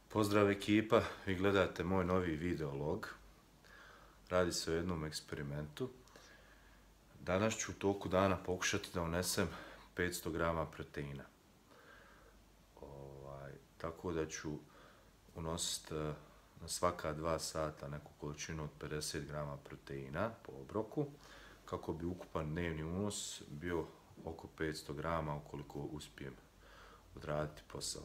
Pozdrav ekipa, vi gledate moj novi videolog. Radi se o jednom eksperimentu. Danas ću u toku dana pokušati da unesem 500 grama proteina. Tako da ću unositi na svaka 2 sata neku količinu od 50 grama proteina po obroku, kako bi ukupan dnevni unos bio oko 500 grama ukoliko uspijem odraditi posao.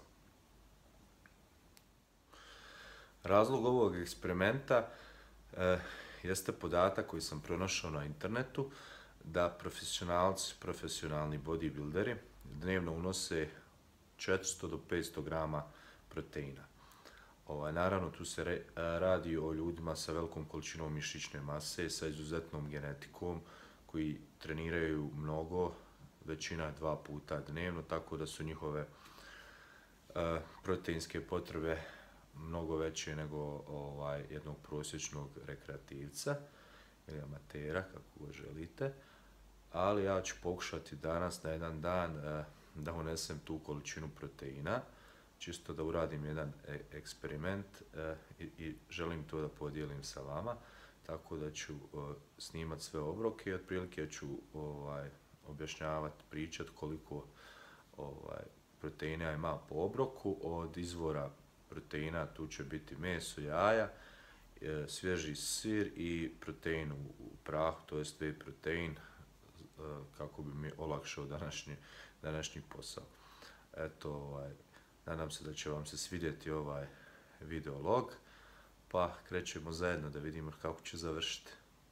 Razlog ovog eksperimenta jeste podatak koji sam pronašao na internetu da profesionalci, profesionalni bodybuilderi dnevno unose 400 do 500 grama proteina. Naravno, tu se radi o ljudima sa velikom količinom mišićne mase, sa izuzetnom genetikom, koji treniraju mnogo, većina 2 puta dnevno, tako da su njihove proteinske potrebe mnogo veće nego jednog prosječnog rekreativca ili amatera, kako ga želite. Ali ja ću pokušati danas na jedan dan da unesem tu količinu proteina, čisto da uradim jedan eksperiment i želim to da podijelim sa vama, tako da ću snimati sve obroke i otprilike ću objašnjavati, pričati koliko proteina ima po obroku. Od izvora proteina tu će biti meso, jaja, svježi sir i protein u prahu, to jest whey protein, kako bi mi olakšao današnji posao. Eto, nadam se da će vam se svidjeti ovaj videolog, pa krećemo zajedno da vidimo kako će završiti.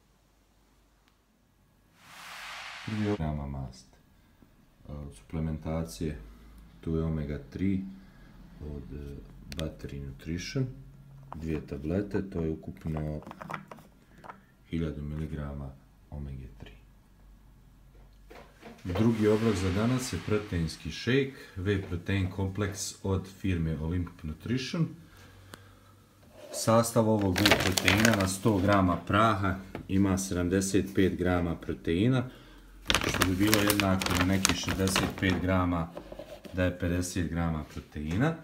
Prvi grama masti. Od suplementacije tu je omega 3 od Battery Nutrition, 2 tablete, to je ukupno 1000 mg omega 3. Drugi obrok za danas je proteinski shake, whey protein kompleks od firme Olympic Nutrition. Sastav ovog whey proteina na 100 grama praha ima 75 grama proteina, što bi bilo jednako na nekih 65 grama da je 50 grama proteina.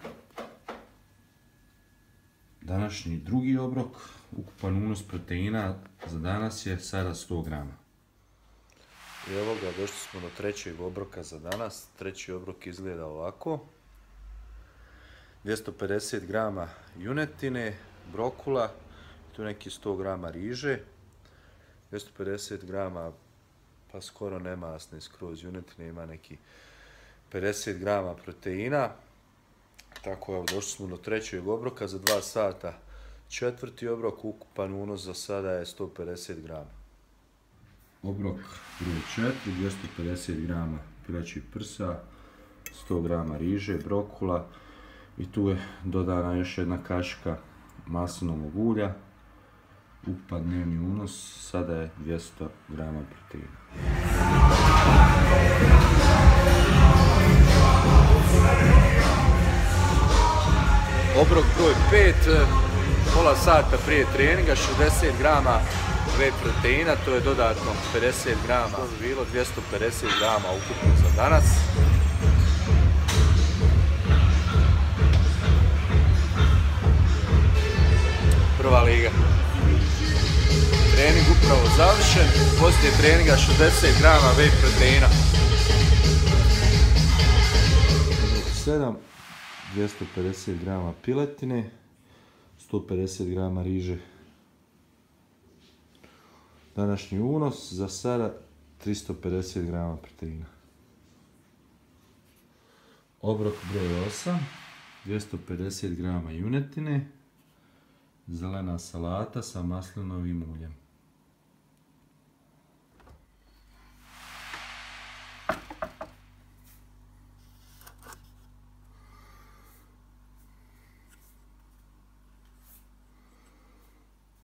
Današnji drugi obrok, ukupan unos proteina za danas je sada 100 grama. I evo ga, došli smo do trećeg obroka za danas. Treći obrok izgleda ovako. 250 grama junetine, brokula, tu neki 100 grama riže, 250 grama, pa skoro nemasne skroz junetine, ima neki 50 grama proteina. Tako, evo, došli smo do trećeg obroka za 2 sata. Četvrti obrok, ukupan unos za sada je 150 grama. Obrok broj 4, 250 grama pilećih prsa, 100 grama riže, brokula i tu je dodana još jedna kašika maslinovog ulja. Ukupan dnevni unos sada je 200 grama proteina. Obrok broj 5, pola sata prije treninga, 60 grama whey proteina, to je dodatno 50 grama, to bi bilo 250 grama ukupno za danas. Prva liga. Trening upravo završen, poslije treninga 60 grama whey proteina. 7, 250 grama piletine, 150 grama riže. Današnji unos za sada 350 grama proteina. Obrok broj 8, 250 grama junetine, zelena salata sa maslinovim uljem.